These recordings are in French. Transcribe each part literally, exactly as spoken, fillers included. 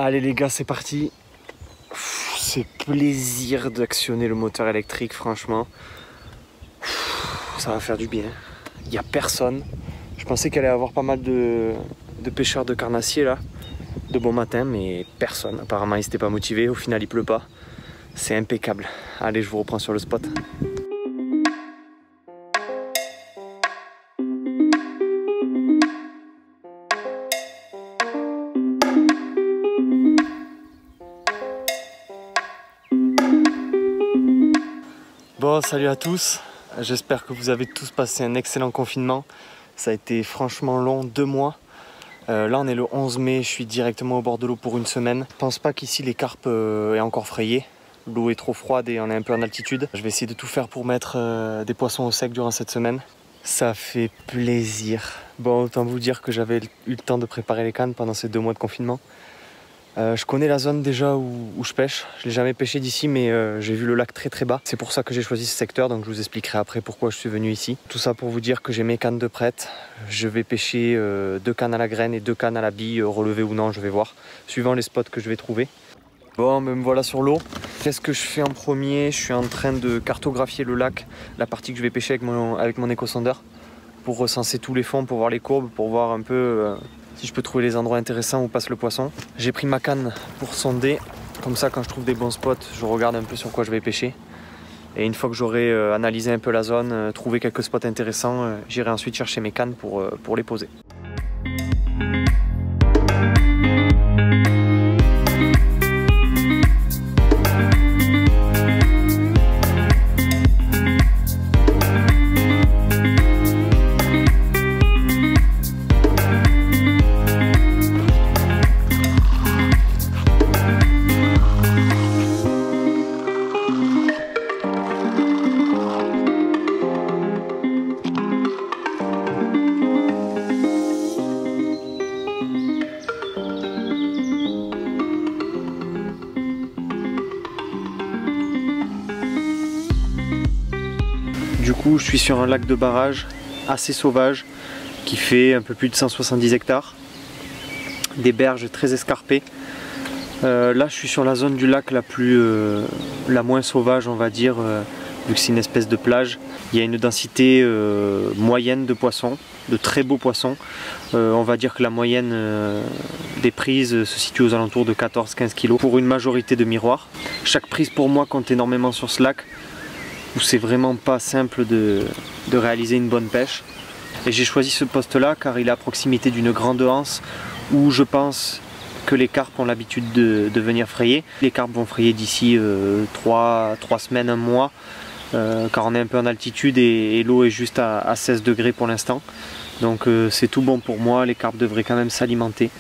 Allez les gars, c'est parti. C'est plaisir d'actionner le moteur électrique, franchement. Ça va faire du bien. Il n'y a personne. Je pensais qu'il allait y avoir pas mal de, de pêcheurs de carnassiers là, de bon matin, mais personne. Apparemment, ils n'étaient pas motivés. Au final, il pleut pas. C'est impeccable. Allez, je vous reprends sur le spot. Bon, salut à tous. J'espère que vous avez tous passé un excellent confinement. Ça a été franchement long, deux mois. Euh, là, on est le onze mai. Je suis directement au bord de l'eau pour une semaine. Je pense pas qu'ici les carpes euh, aient encore frayé. L'eau est trop froide et on est un peu en altitude. Je vais essayer de tout faire pour mettre euh, des poissons au sec durant cette semaine. Ça fait plaisir. Bon, autant vous dire que j'avais eu le temps de préparer les cannes pendant ces deux mois de confinement. Euh, je connais la zone déjà où, où je pêche. Je l'ai jamais pêché d'ici, mais euh, j'ai vu le lac très très bas. C'est pour ça que j'ai choisi ce secteur, donc je vous expliquerai après pourquoi je suis venu ici. Tout ça pour vous dire que j'ai mes cannes de prête. Je vais pêcher euh, deux cannes à la graine et deux cannes à la bille, euh, relevées ou non, je vais voir, suivant les spots que je vais trouver. Bon, me voilà sur l'eau. Qu'est-ce que je fais en premier? Je suis en train de cartographier le lac, la partie que je vais pêcher avec mon, avec mon éco-sondeur, pour recenser tous les fonds, pour voir les courbes, pour voir un peu euh, si je peux trouver les endroits intéressants où passe le poisson. J'ai pris ma canne pour sonder, comme ça quand je trouve des bons spots, je regarde un peu sur quoi je vais pêcher. Et une fois que j'aurai euh, analysé un peu la zone, euh, trouvé quelques spots intéressants, euh, j'irai ensuite chercher mes cannes pour, euh, pour les poser. Du coup, je suis sur un lac de barrage assez sauvage qui fait un peu plus de cent soixante-dix hectares, des berges très escarpées. Euh, là, je suis sur la zone du lac la plus, euh, la moins sauvage, on va dire, euh, vu que c'est une espèce de plage. Il y a une densité euh, moyenne de poissons, de très beaux poissons. Euh, on va dire que la moyenne euh, des prises se situe aux alentours de quatorze à quinze kilos pour une majorité de miroirs. Chaque prise pour moi compte énormément sur ce lac, où c'est vraiment pas simple de, de réaliser une bonne pêche. Et j'ai choisi ce poste là car il est à proximité d'une grande anse où je pense que les carpes ont l'habitude de, de venir frayer. Les carpes vont frayer d'ici euh, trois semaines, un mois, euh, car on est un peu en altitude et, et l'eau est juste à, à seize degrés pour l'instant. Donc euh, c'est tout bon pour moi, les carpes devraient quand même s'alimenter.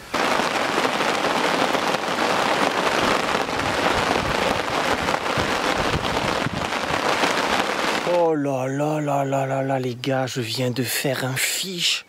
Oh là là là là là là les gars, je viens de faire un fiche.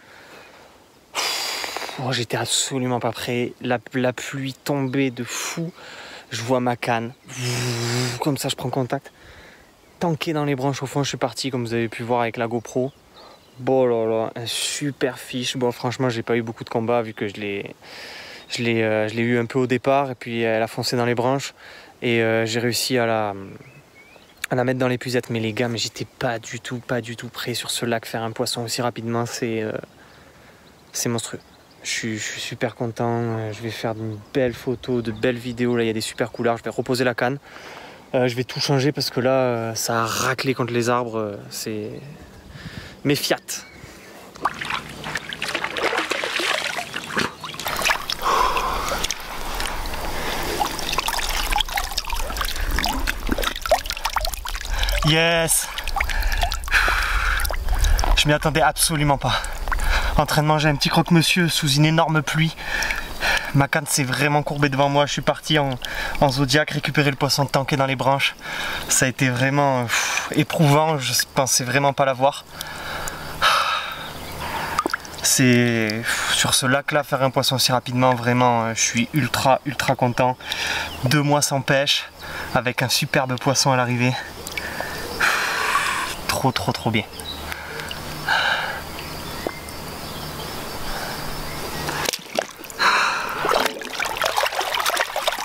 Oh, j'étais absolument pas prêt. La, la pluie tombait de fou. Je vois ma canne. Comme ça je prends contact. Tanké dans les branches au fond, je suis parti comme vous avez pu voir avec la GoPro. Bon là là, un super fiche. Bon franchement j'ai pas eu beaucoup de combats vu que je l'ai je l'ai euh, je l'ai eu un peu au départ et puis elle a foncé dans les branches et euh, j'ai réussi à la à la mettre dans l'épuisette. Mais les gars, mais j'étais pas du tout, pas du tout prêt sur ce lac. Faire un poisson aussi rapidement, c'est euh, c'est monstrueux. Je suis, je suis super content. Je vais faire de belles photos, de belles vidéos. Là, il y a des super couleurs. Je vais reposer la canne. Euh, je vais tout changer parce que là, euh, ça a raclé contre les arbres. Euh, c'est mes Fiat. Yes! Je m'y attendais absolument pas. En train de manger un petit croque-monsieur sous une énorme pluie. Ma canne s'est vraiment courbée devant moi. Je suis parti en, en zodiac récupérer le poisson tanké dans les branches. Ça a été vraiment pff, éprouvant. Je pensais vraiment pas l'avoir. C'est sur ce lac là, faire un poisson aussi rapidement, vraiment je suis ultra ultra content. Deux mois sans pêche avec un superbe poisson à l'arrivée. Trop trop trop bien.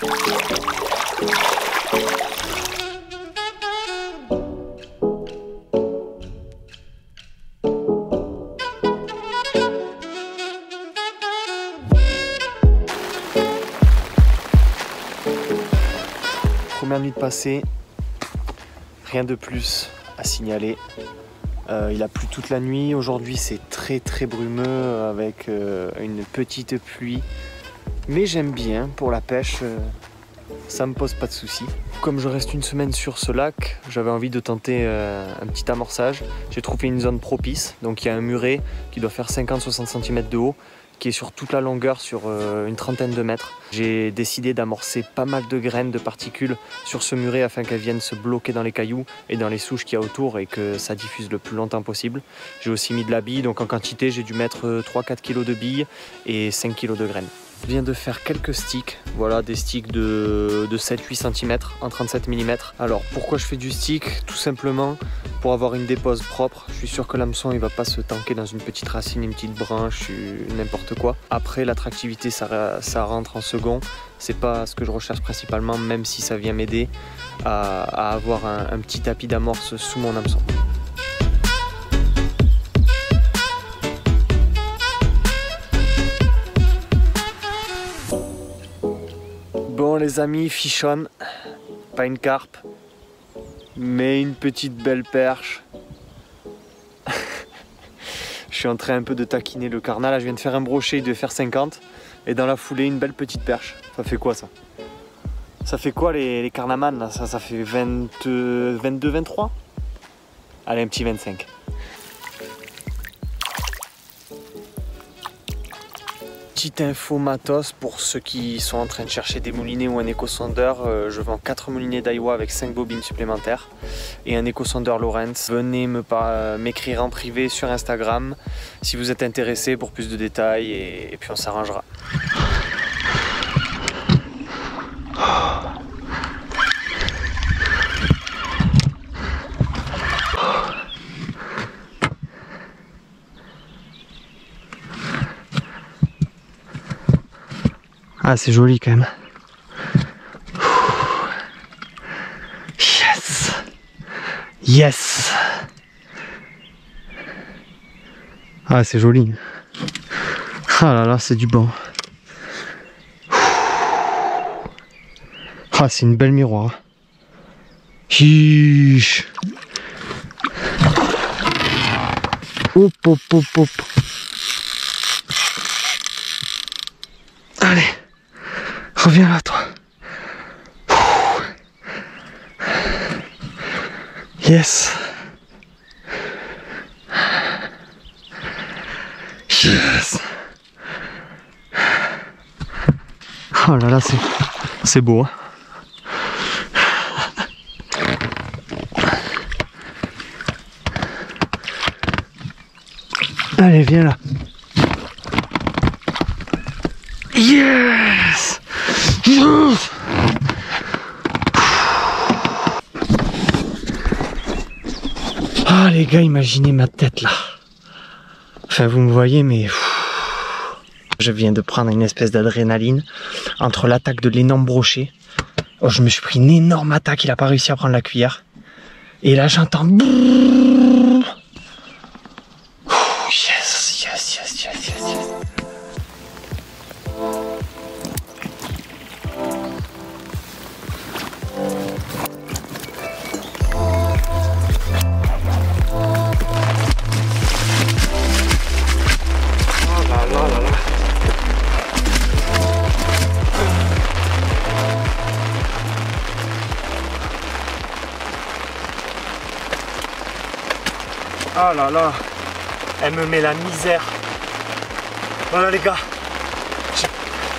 Première nuit de passée, rien de plus à signaler. Euh, il a plu toute la nuit, aujourd'hui c'est très très brumeux avec euh, une petite pluie. Mais j'aime bien, pour la pêche, euh, ça me pose pas de soucis. Comme je reste une semaine sur ce lac, j'avais envie de tenter euh, un petit amorçage. J'ai trouvé une zone propice, donc il y a un muret qui doit faire cinquante à soixante centimètres de haut, qui est sur toute la longueur, sur euh, une trentaine de mètres. J'ai décidé d'amorcer pas mal de graines, de particules sur ce muret afin qu'elles viennent se bloquer dans les cailloux et dans les souches qu'il y a autour et que ça diffuse le plus longtemps possible. J'ai aussi mis de la bille, donc en quantité j'ai dû mettre trois à quatre kilos de billes et cinq kilos de graines. Je viens de faire quelques sticks, voilà, des sticks de, de sept à huit centimètres en trente-sept millimètres. Alors pourquoi je fais du stick? Tout simplement pour avoir une dépose propre. Je suis sûr que l'hameçon il va pas se tanker dans une petite racine, une petite branche, n'importe quoi. Après l'attractivité ça, ça rentre en second. C'est pas ce que je recherche principalement, même si ça vient m'aider à, à avoir un, un petit tapis d'amorce sous mon hameçon. Bon les amis, fichonne, pas une carpe, mais une petite belle perche. Je suis en train un peu de taquiner le carnal, là je viens de faire un brochet, il devait faire cinquante, et dans la foulée une belle petite perche. Ça fait quoi ça? Ça fait quoi les, les carnamans là? Ça, ça fait vingt, vingt-deux, vingt-trois? Allez, un petit vingt-cinq. Petite info matos pour ceux qui sont en train de chercher des moulinets ou un éco-sondeur, euh, je vends quatre moulinets Daiwa avec cinq bobines supplémentaires et un éco-sondeur Lowrance. Venez me m'écrire en privé sur Instagram si vous êtes intéressé pour plus de détails et, et puis on s'arrangera. Ah, c'est joli quand même. Yes! Yes! Ah, c'est joli. Ah là là, c'est du bon. Ah, c'est une belle miroir. Chiche. Hop, hop, hop, hop. Allez. Reviens là, toi. Yes. Yes. Oh là là, c'est c'est beau. Hein. Allez, viens là. Yes. Yes. Ah les gars, imaginez ma tête là. Enfin vous me voyez mais pff, je viens de prendre une espèce d'adrénaline entre l'attaque de l'énorme brochet. Oh, je me suis pris une énorme attaque, il a pas réussi à prendre la cuillère. Et là j'entends yes, yes, yes, yes, yes, yes. Oh là là, elle me met la misère. Voilà les gars. Je sais,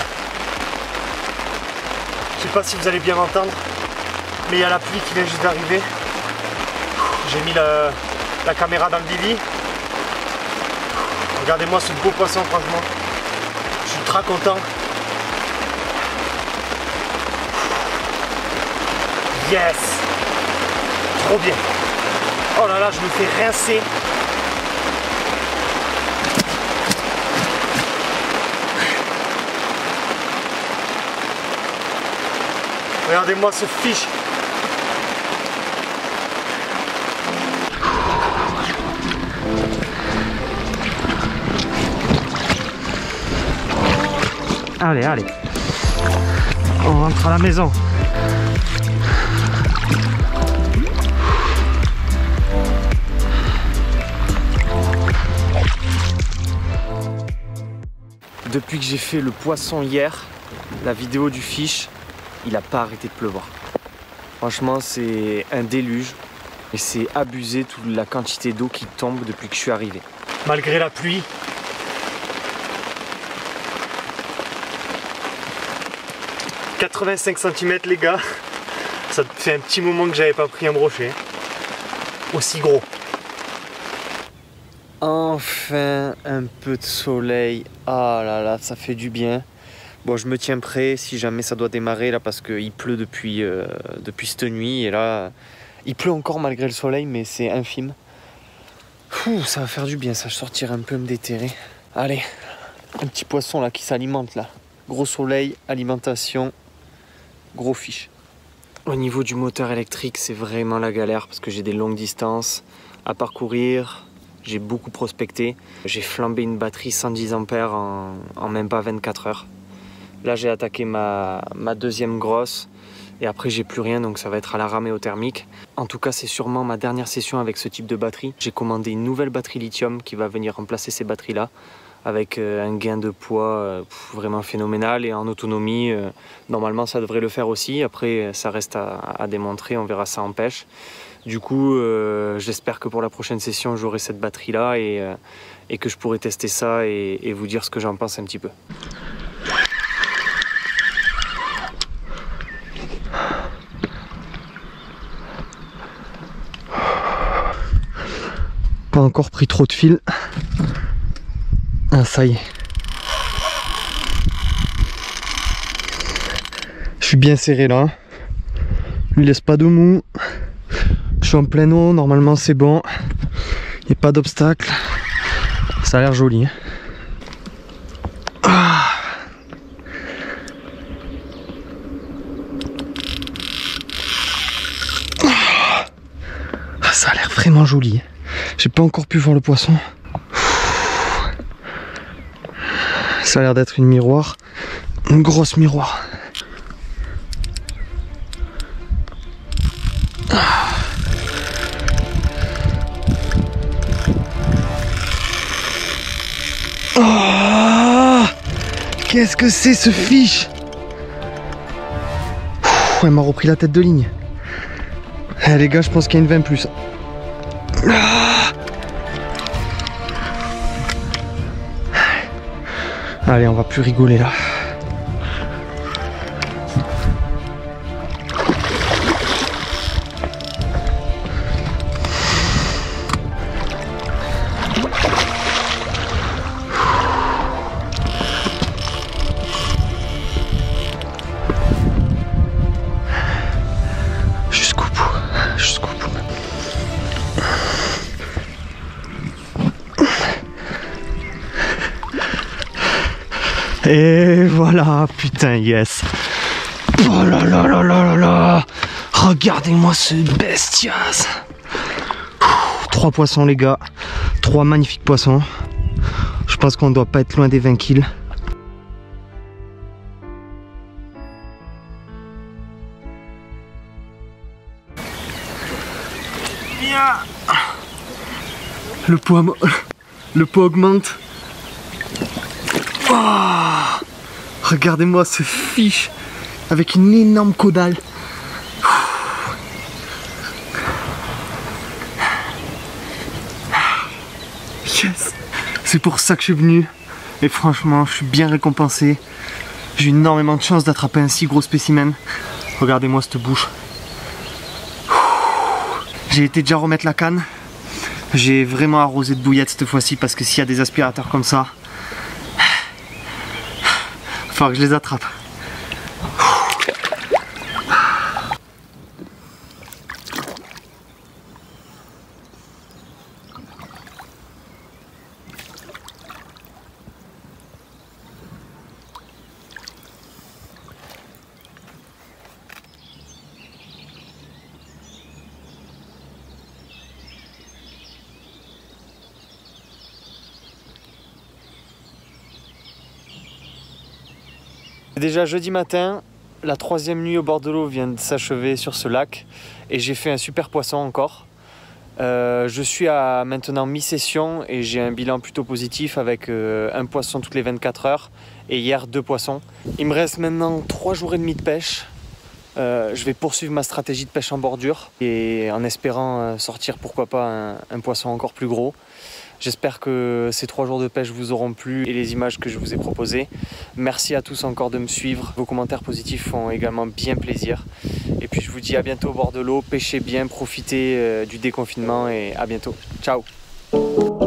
je sais pas si vous allez bien m'entendre, mais il y a la pluie qui vient juste d'arriver. J'ai mis la, la caméra dans le Billy. Regardez-moi ce beau poisson, franchement. Je suis très content. Yes! Trop bien. Oh là là, je me fais rincer. Regardez-moi ce fiche. Allez, allez. On rentre à la maison. Depuis que j'ai fait le poisson hier, la vidéo du fiche, il n'a pas arrêté de pleuvoir. Franchement, c'est un déluge et c'est abusé toute la quantité d'eau qui tombe depuis que je suis arrivé. Malgré la pluie, quatre-vingt-cinq centimètres les gars, ça fait un petit moment que j'avais pas pris un brochet aussi gros. Enfin un peu de soleil, ah là là, ça fait du bien. Bon, je me tiens prêt si jamais ça doit démarrer là parce qu'il pleut depuis, euh, depuis cette nuit et là il pleut encore malgré le soleil mais c'est infime. Ouh, ça va faire du bien ça, je sortirai un peu me déterrer. Allez, un petit poisson là qui s'alimente là. Gros soleil, alimentation, gros fiche. Au niveau du moteur électrique, c'est vraiment la galère parce que j'ai des longues distances à parcourir. J'ai beaucoup prospecté. J'ai flambé une batterie cent dix ampères en, en même pas vingt-quatre heures. Là, j'ai attaqué ma, ma deuxième grosse et après, j'ai plus rien, donc ça va être à la ramée thermique. En tout cas, c'est sûrement ma dernière session avec ce type de batterie. J'ai commandé une nouvelle batterie lithium qui va venir remplacer ces batteries-là avec un gain de poids vraiment phénoménal et en autonomie, normalement, ça devrait le faire aussi. Après, ça reste à, à démontrer, on verra ça en pêche. Du coup, euh, j'espère que pour la prochaine session, j'aurai cette batterie-là et, euh, et que je pourrai tester ça et, et vous dire ce que j'en pense un petit peu. Pas encore pris trop de fil. Ah, ça y est. Je suis bien serré là. Lui laisse pas de mou. Je suis en pleine eau, normalement c'est bon. Il n'y a pas d'obstacle. Ça a l'air joli. Ah. Ça a l'air vraiment joli. J'ai pas encore pu voir le poisson. Ça a l'air d'être une miroir. Une grosse miroir. Oh, qu'est-ce que c'est ce fiche? Elle m'a repris la tête de ligne. Eh, les gars, je pense qu'il y a une vingt plus. Ah. Allez, on va plus rigoler là. Et voilà, putain, yes. Oh là là là là là là. Regardez-moi ce bestias. Trois poissons les gars. Trois magnifiques poissons. Je pense qu'on doit pas être loin des vingt kills. Le poids, le poids augmente. Oh, regardez-moi ce fiche avec une énorme caudale. Yes. C'est pour ça que je suis venu et franchement je suis bien récompensé. J'ai eu énormément de chance d'attraper un si gros spécimen. Regardez-moi cette bouche. J'ai été déjà remettre la canne. J'ai vraiment arrosé de bouillettes cette fois-ci parce que s'il y a des aspirateurs comme ça, il faut que je les attrape. Déjà jeudi matin, la troisième nuit au bord de l'eau vient de s'achever sur ce lac et j'ai fait un super poisson encore. Euh, je suis à maintenant mi-session et j'ai un bilan plutôt positif avec euh, un poisson toutes les vingt-quatre heures et hier deux poissons. Il me reste maintenant trois jours et demi de pêche. Euh, je vais poursuivre ma stratégie de pêche en bordure et en espérant euh, sortir pourquoi pas un, un poisson encore plus gros. J'espère que ces trois jours de pêche vous auront plu et les images que je vous ai proposées. Merci à tous encore de me suivre. Vos commentaires positifs font également bien plaisir. Et puis je vous dis à bientôt au bord de l'eau. Pêchez bien, profitez euh, du déconfinement et à bientôt. Ciao!